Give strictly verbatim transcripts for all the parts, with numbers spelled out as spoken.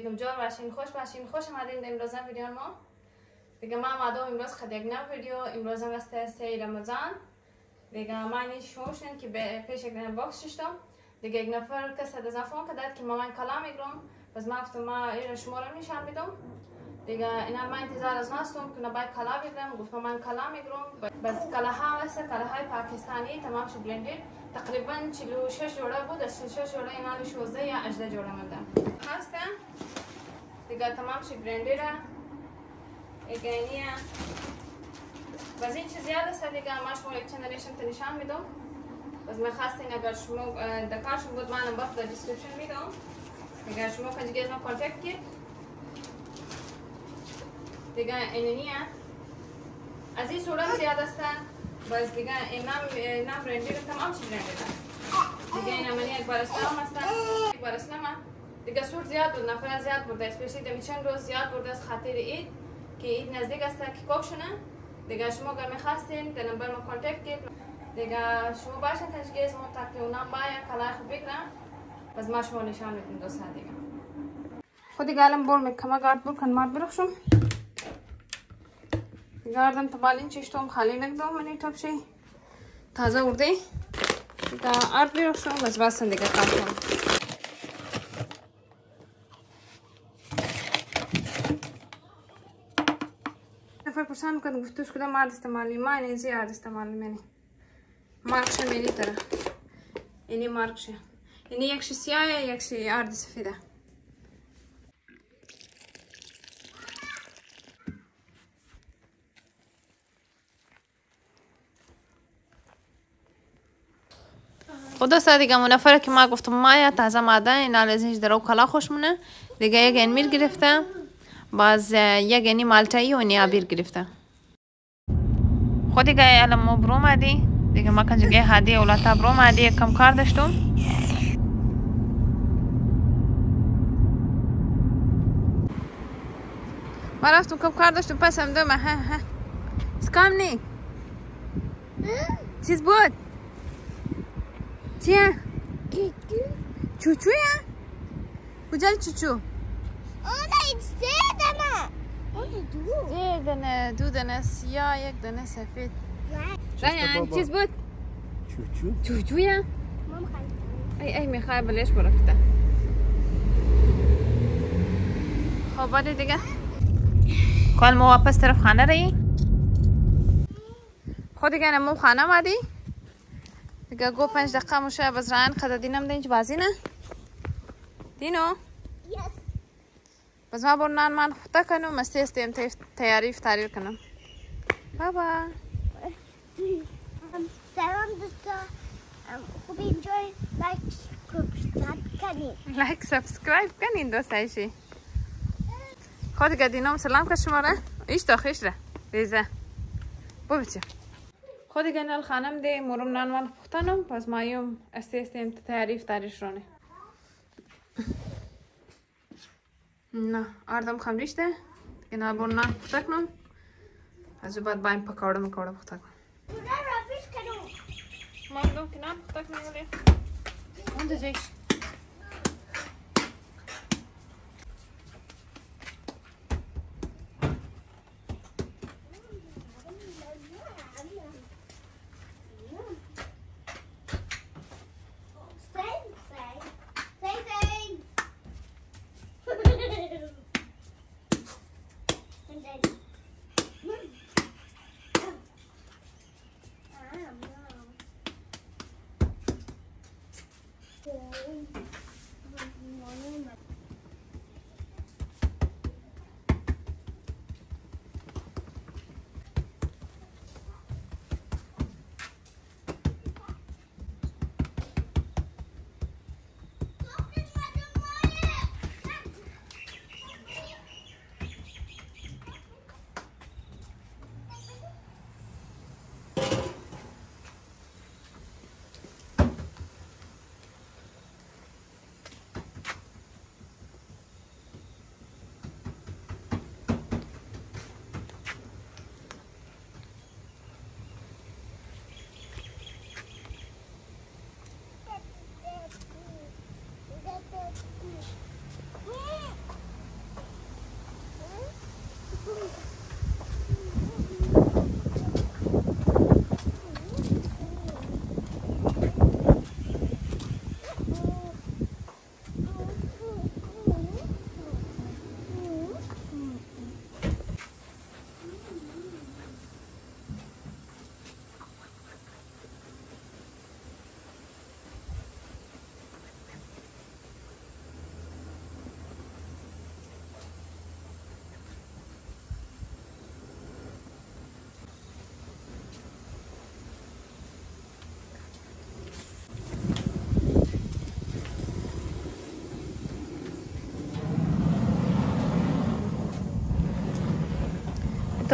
امیدوارم جان باشین، خوش باشین. خوش آمدین در امروز ویدیو ما. دیگه ما آمدم امروز خود یک نو ویدیو. امروز هم است سه رمضان. دیگه من شوشن که به پیش یک نو باکس شدم. دیگه یک نفر کسی از افغان کداد که ما من کلام میگم. بس ما گفتم ما این شما رو نشان میدم. دیگه اینا من انتظار از ناستم که نباید کلام بگیرم. گفتم من کلام میگم. بس کلاها است کلاهای پاکستانی تمام شد بلندید. تقریبا چهل و شش جوڑه بود. از چهل و شش جوڑه اینا شوزده یا هجده جوڑه مونده. هسته دیگه تمام شد بلندید. ایگانیه. باز این چیز زیاد است دیگه ما شما یک چنلیشم نشان میدم. باز می‌خواستین اگر شما دکارشون بود من نمبر در دیسکریپشن میدم. دیگه شما کنجگیز ما کانتکت کید. دیگه اینیه. از این صورت زیاد است. باز دیگه اینم اینم برندی تمام چیز برندی. دیگه این امانی یک بار اسلام است. یک بار اسلام. دیگه صورت زیاد بود نفر زیاد بود. اسپیشلی دمی چند روز زیاد بود از خاطر عید که عید نزدیک است که کوکشونه. دیگه شما اگر می‌خواستین در نمبر ما کانتکت کید. دیگه شما باشین تشگیز ما تا که اونم باید کلاه خوب بگیرن. باز ما شما نشان میدیم دوستان دیگه. خودی گالم بول میکنم گارد بول کن مارد برخشم. گاردم تبالین چشتم خالی نکدم منی تبشی تازه ورده. دیگه آرد برخشم باز باسن دیگه کار کنم. نفر پرسان کن گفتوش کدام مارد استعمالی ما این زیاد استعمالی منی. مارکش میلی تره. اینی مارکشه. اینی یکش سیاه یکش آرد سفیده. خدا سر دیگه منفره که ما گفتم مایا تازه ماده اینا لازمش درو کلا خوشمونه. دیگه یک این میل گرفته. باز یک اینی مالتایی و اینی آبیر گرفته. خود دیگه الان ما برو مادی. دیگه ما کنجگه هادی اولاتا برو مادی یک کم کار داشتم. ما رفتم کم کار داشتم پس هم دومه ها ها. سکام نی. چیز بود؟ چیه؟ چوچو یا؟ کجا چوچو؟ اونه این سه دنه. اونه دو. سه دنه دو دنه سیاه یک دنه سفید. رایان چیز بود؟ چوچو چوچو یا؟ مام خواهی ای ای میخوای بلش برکته. خب باید دیگه کال ما واپس طرف خانه رایی. خود دیگه نمو خانه مادی. دیگه گو پنج دقیقه موشه باز رایان خدا دینم دینج بازی نه. دینو؟ یس. باز ما برو نان من خودتا کنم مستی استیم تیاری فتاری کنم. بابا. سلام دوستا. خوب اینجای لایک سابسکرایب کنید. لایک سابسکرایب کنین دوستایشی. خود دیگه دینم سلام که شما را ایش داخلش را ریزه بو بچه خود دیگه نال خانم دی مرم نان من پختنم پس مایم استی استیم تعریف تاریش رونه نه آردم خم ریشته دیگه نال برو نان پخته کنم از بعد بایم پکوڑه مکوڑه پخته کنم بوده رفیش کنم ما دو که نان پخته کنم ولی اون دو جایش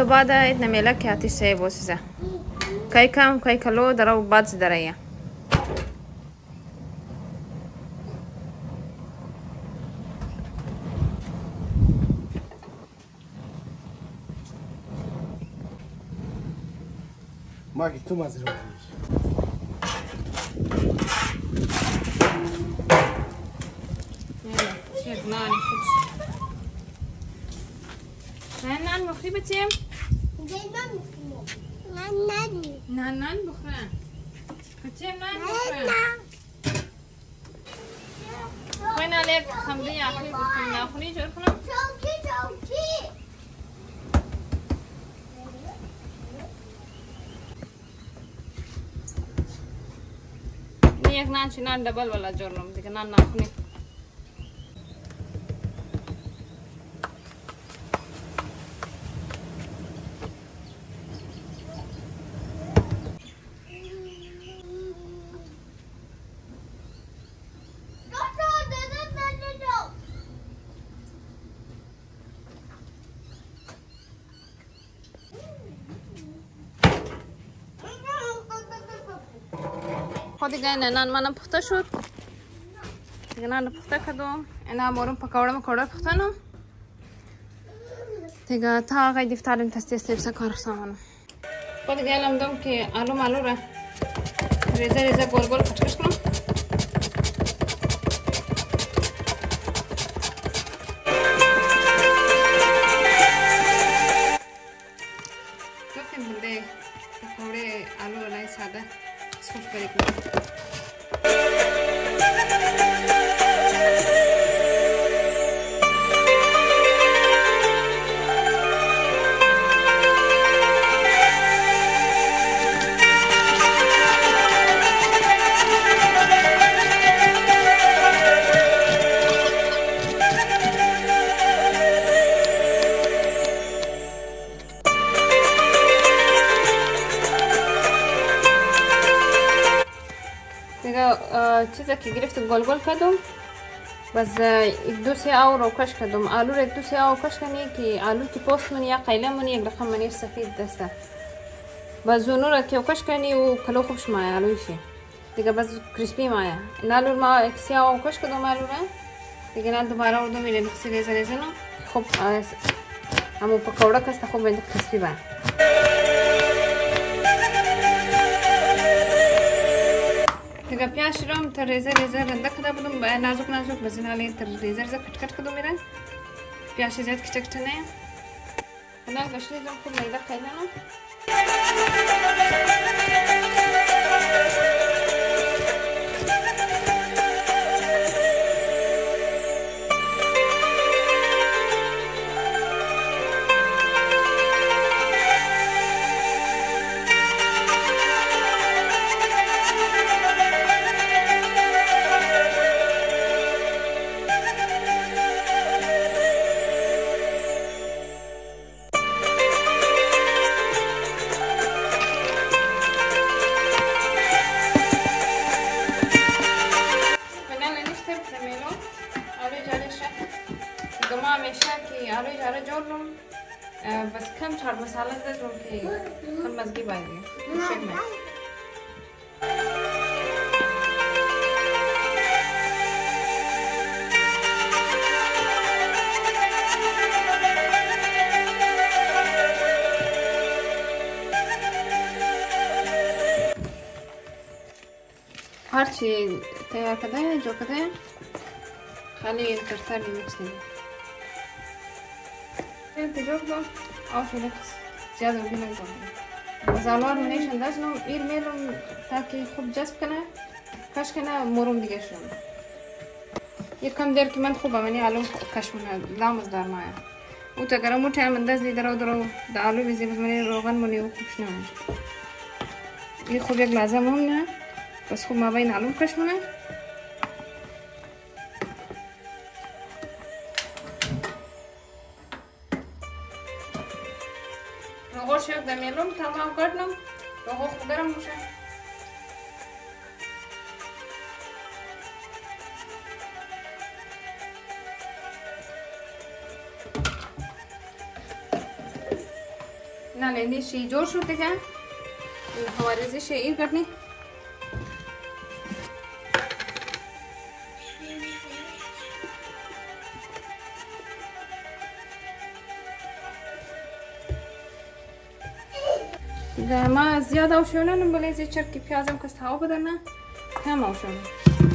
تو بعد ایدنا میلا که آتیش سه بوسیزه کای کم کای کلو درو بعد درایه ما که تو مزه رو شد نانی خوش نه نان بخوری بچیم نه نه نه نان بخورن بچیم نان بخورن خوی نالیک خمدی آخری بخورن ناخونی جور کنم چوکی چوکی نه یک نان چی نان دبل والا جور لم دیگه نان ناخونی خود دیگه نان منم پخته شد دیگه نان پخته کردم اینا مورم پکوړه مکوړه پختنم دیگه تا هغه دفترم تستی استیپسا کار سامانم خود دیگه الان دم که آلو مالو را ریزه ریزه گل گل کچکش کنم گفتیم بنده پکوړه آلو لای ساده خوش بری کنم چیزا که گرفتم گل گل کردم بس یک دو سه آو رو کش کردم آلو رو یک دو سه آو کش کنی که آلو که پوست من یا قیله من یک رقم منی سفید دسته بس زونو رو که کش کنی و کلو خوبش مایه آلویشی دیگه بس کریسپی مایه این آلو ما یک سه آو کش کردم آلو رو دیگه نه دوباره اردو میره نقصی ریزه ریزه نو خوب همون پکوړه کسته خوب بنده کریسپی باید دیگه پیاز شیرم تا ریزه ریزه رنده کده بودم نازک نازک بزنالی تا ریزه ریزه کٹ کٹ کدو میره پیاز زیاد کچه کچه نه خدا گشتی زم خوب میده قیده نو बस कम चाट मसाला दे जो कि कम मज़गी बाजी शेक में हर चीज़ तैयार करते हैं जो करते हैं खाली करता नहीं मिक्स नहीं تجربة أو في نفس زيادة بينا نجرب زالوار منيش ندازنم إير ميلم تاكي خوب جذب كنا كاش كنا مورم ديگه شون يكم دير كمان خوبه مني علوم كاش منا لامز دار مايا و تگرم موتي هم انداز لي درو درو دا آلو بيزي بس مني روغن مني و خوب شنو ي خوب يك لازم هم نه بس خوب ما بين علوم كاش منا روغوش يك دميلم تمام كردم روغو خوب گرم موشه دیگه لیلی شی جور شد دیگه. این خوارزی شیر کردنی. دیگه ما زیاد آوشونم بله زی چرکی پیازم کست هوا بدرنه کم آوشونم.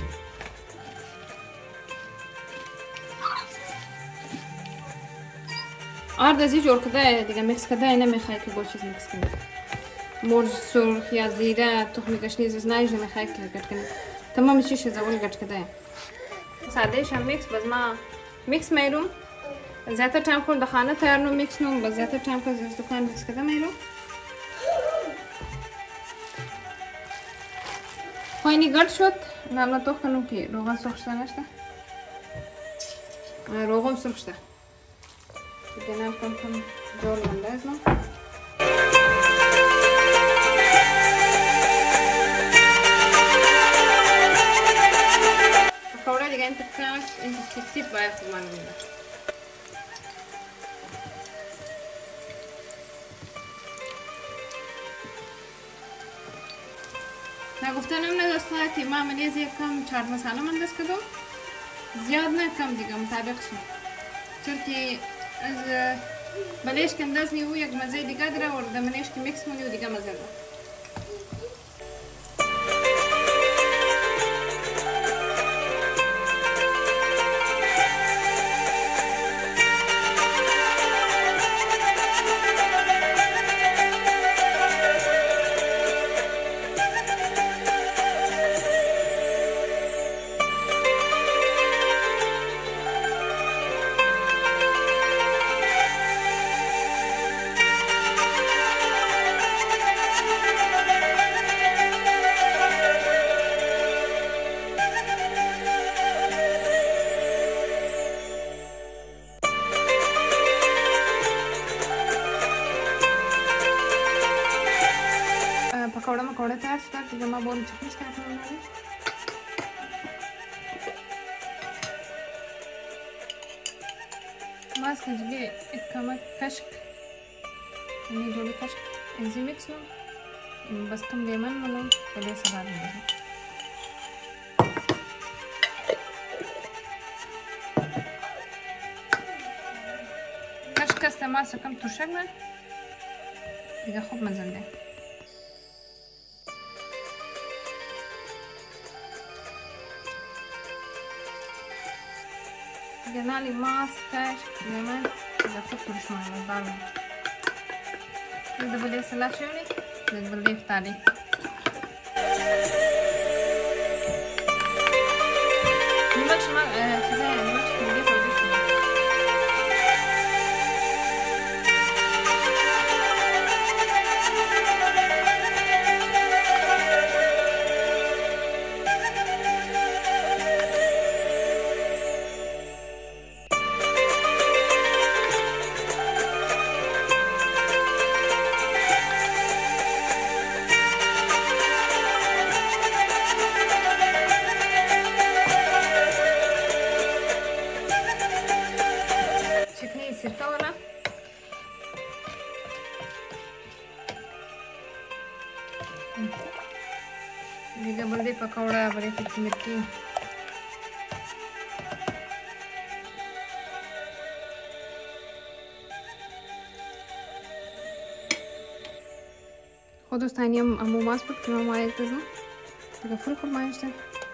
آرد ازی جور کده دیگه میکس کده نمیخوای که با چیز میکس کنی. مرچ سرخ یا زیره تخم گشنیز از نایج نمیخوای که گرد کنی. تمام چیز زول گرد کده. سادهش هم میکس باز ما میکس میرم. زیادتر تایم کن دخانه ترنم میکس نم باز زیادتر تایم کن از دکان میکس کده میرم. خواهی گرد شد. ناملا تو کنم که روغن سرخ شده نشده. روغن سرخ شده. دیگه نم کم کم جور منده از من. پکوڑه دیگه این تکاش این تکتیب باید خود من میده. نگفتنم نداشته که ما ملیز یک کم چارت مساله من دست کدوم زیاد نه کم دیگه مطابق شد چون که از بلیش که انداز نیو یک مزه دیگه داره و دمنیش که میکس مونی و دیگه مزه داره. पकौड़ा मकौड़ा तैयार स्टार्ट तो जमा बोल चटनी स्टार्ट होने वाली मास्क जगे एक कम कशक नहीं जोड़ी कशक इजी मिक्स लो बस तुम लेमन वाला पहले सलाद में कशक का इस्तेमाल से कम तुरशक में ये खूब मज़े दे جنالي ماسكاش كمان إذا كنت مش مع الضرب إذا بدي سلاح شوني إذا بدي إفطاري نمش ما كذا نمش بدي سوي دیگه بلدی پکوڑا بری تیکی مرکی خود دوستانی هم امو ماس بود که ما مایه دزم دیگه فل خوب مایه شده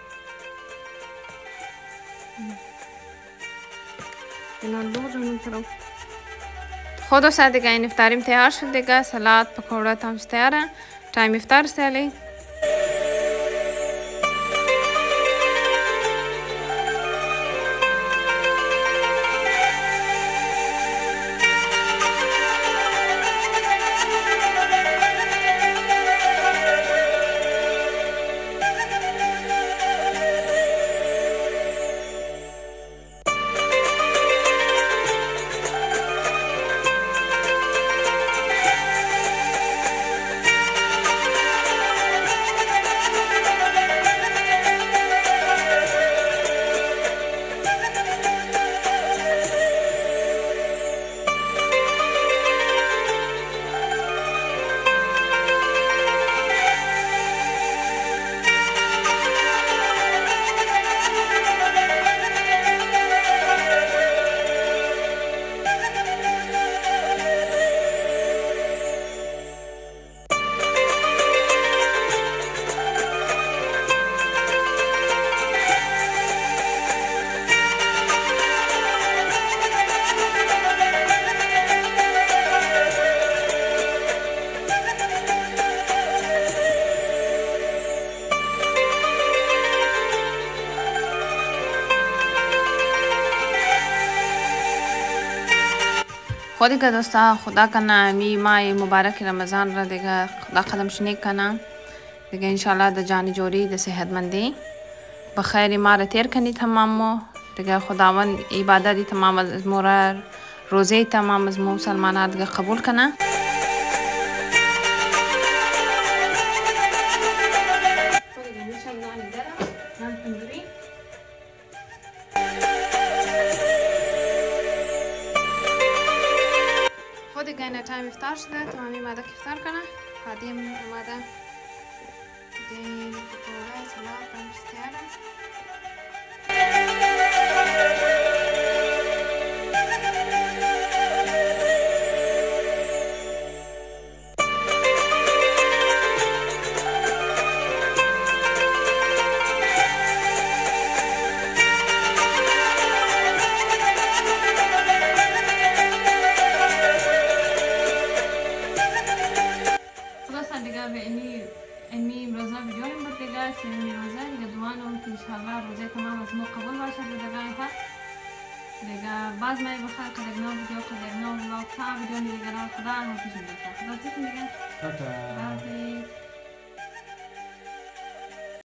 اینان دو جمعون ترو خود دوستان دیگه این افطاریم تیار شد دیگه سلات پکوڑا تام تیاره टाइम इफ्तार से ले خود دیگه دوستا خدا کنه می ماه مبارک رمضان را دیگه خدا قدم شنیک کنه دیگه انشالله در جان جوری در صحتمندی بخیر ما را تیر کنی تمامو دیگه خداوند عبادتی تمام از مورا روزه تمام از مو مسلمانان دیگه قبول کنه. خود دیگه این تایم افطار شده تمامی ماده که افطار کنه خادم اومده دیگه پکوره سلات همش تیاره روزه تمام از ما قبول باشه دیگه ها دیگه باز ما بخیر قدرنا ویدیو قدرنا ولاگ تا ویدیو دیگه خدا حافظ میگه خدا چی میگه